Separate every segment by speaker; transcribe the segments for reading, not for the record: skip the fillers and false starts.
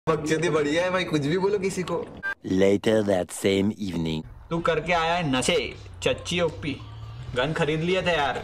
Speaker 1: बकचोदी बढ़िया है भाई, कुछ भी बोलो किसी को।
Speaker 2: Later that same evening.
Speaker 1: तू करके आया है नशे, चच्ची ओपी। गन खरीद लिया था यार।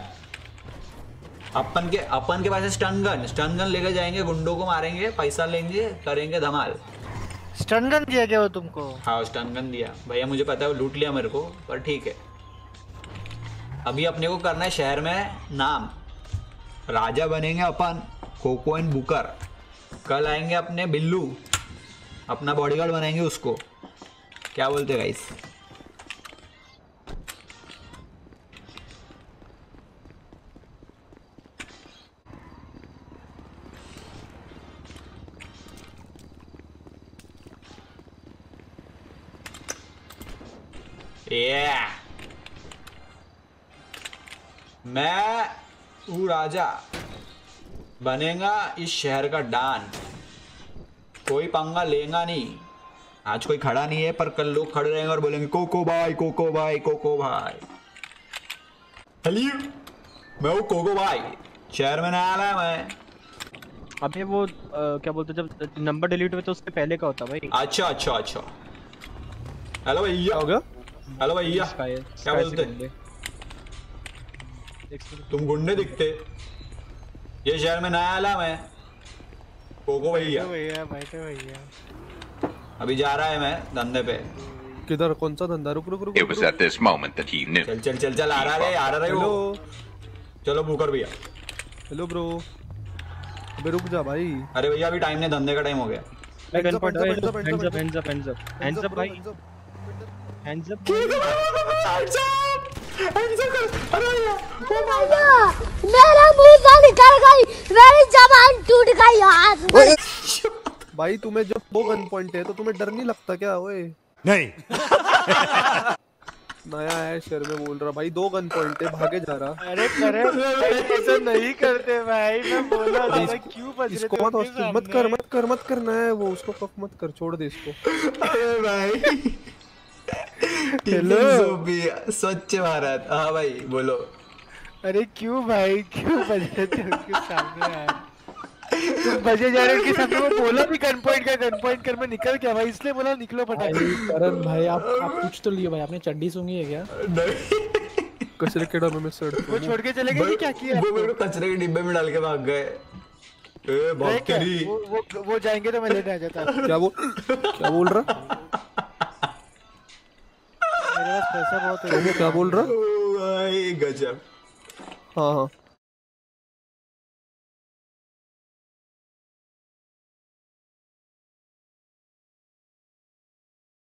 Speaker 1: अपन के पास है स्टन गन लेकर जाएंगे, गुंडों को मारेंगे, पैसा लेंगे, करेंगे धमाल।
Speaker 3: स्टन गन दिया क्या वो तुमको?
Speaker 1: हाँ स्टन गन दिया भैया, मुझे पता है वो लूट लिया मेरे को, पर ठीक है। अभी अपने को करना है शहर में नाम, राजा बनेंगे अपन, कोको एंड बुकर। कल आएंगे अपने बिल्लू, अपना बॉडीगार्ड बनाएंगे उसको। क्या बोलते गाइस? मैं हूँ राजा, बनेगा इस शहर का डॉन। कोई पंगा लेगा नहीं। आज कोई खड़ा नहीं है, पर कल लोग खड़े रहेंगे और बोलेंगे कोको भाई, कोको भाई, कोको भाई। हेलो, मैं हूँ कोको भाई, शहर में नया आया मैं।
Speaker 3: अबे वो क्या बोलते, जब नंबर डिलीट हुए तो उसके पहले का होता भाई।
Speaker 1: अच्छा अच्छा अच्छा। हेलो भैया।
Speaker 3: हो गया?
Speaker 1: हेलो भैया, क्या बोलते? तुम गुंडे दिखते। ये शहर में नया आया मैं, कोको भैया।
Speaker 3: भैया
Speaker 1: अभी जा रहा है मैं धंधे पे।
Speaker 4: किधर? कौन सा धंधा? रुक रुक रुक।
Speaker 5: It was at this moment that he knew.
Speaker 1: चल चल चल चल, आ रहा है वो। चलो बुकर भैया।
Speaker 4: Hello bro. अबे रुक जा भाई।
Speaker 1: अरे भैया अभी टाइम नहीं, धंधे का टाइम हो गया।
Speaker 3: हैंड्स अप भाई, हैंड्स अप।
Speaker 6: मेरा मुंह से निकल गई, मेरी जबान टूट गई यार।
Speaker 4: भाई तुम्हें जब वो गन पॉइंट है तो तुम्हें डर नहीं लगता क्या? ओए
Speaker 7: नहीं।
Speaker 4: नया है शहर में, बोल रहा भाई 2 गन पॉइंट है, भागे जा रहा।
Speaker 3: अरे करे ऐसा नहीं करते भाई, मैं बोला था क्यों बज रहे?
Speaker 4: इसको मत करना है वो, उसको कफ मत कर, छोड़ दे इसको।
Speaker 1: अरे भाई
Speaker 3: हेलो
Speaker 1: स्वच्छ भारत। हाँ भाई बोलो।
Speaker 3: अरे क्यों भाई, क्यों बज रहे थे उसके सामने यार? तुम बजे जा रहे हो उनके सामने, वो बोला भी गन पॉइंट कर, मैं निकल क्या भाई, इसलिए बोला निकलो फटाफट।
Speaker 8: करण भाई आप कुछ तो लिए भाई, आपने चड्डी सूंघी है क्या?
Speaker 1: नहीं,
Speaker 4: कचरे के डब्बे में सड़
Speaker 3: वो छोड़ के चले गए, क्या किया?
Speaker 1: वो मेरे को कचरे के डिब्बे में डाल के भाग गए। ए भाग तेरी।
Speaker 3: वो जाएंगे तो मैं लेने आ जाता।
Speaker 4: क्या बोल रहा?
Speaker 3: मेरे पास पैसा बहुत है।
Speaker 4: क्या बोल रहा?
Speaker 1: भाई गजब।
Speaker 4: हाँ